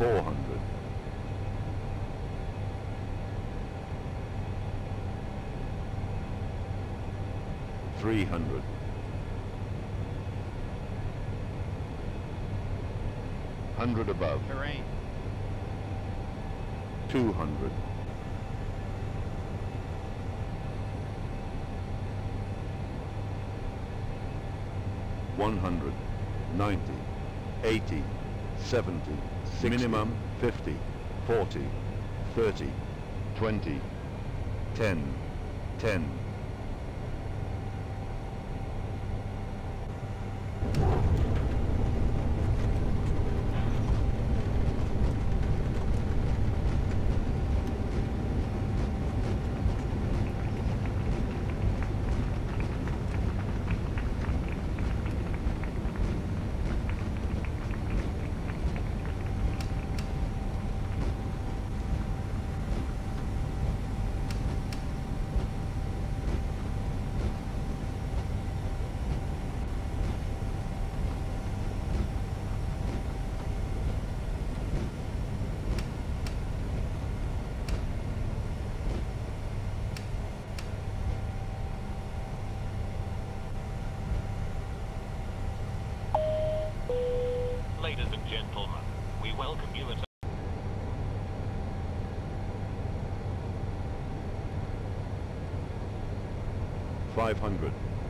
400. 300. 100 above. Terrain. 200. 100, 90, 80, 70, 60, minimum 50, 40, 30, 20, 10, 10. Ladies and gentlemen, we welcome you at 500.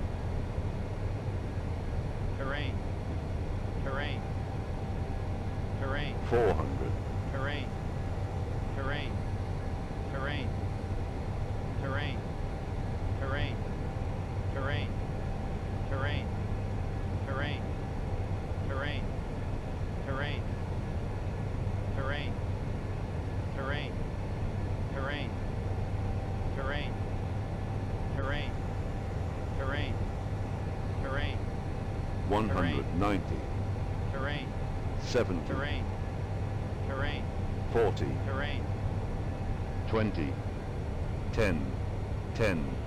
Terrain. Terrain. Terrain. 400. Terrain. Terrain. Terrain. Terrain. Terrain. Terrain. Terrain. Terrain. Terrain. Terrain. Terrain. Terrain. Terrain. Terrain. Terrain. Terrain. Terrain. 190. Terrain. 70. Terrain. Terrain. 40. Terrain. 20. 10. 10.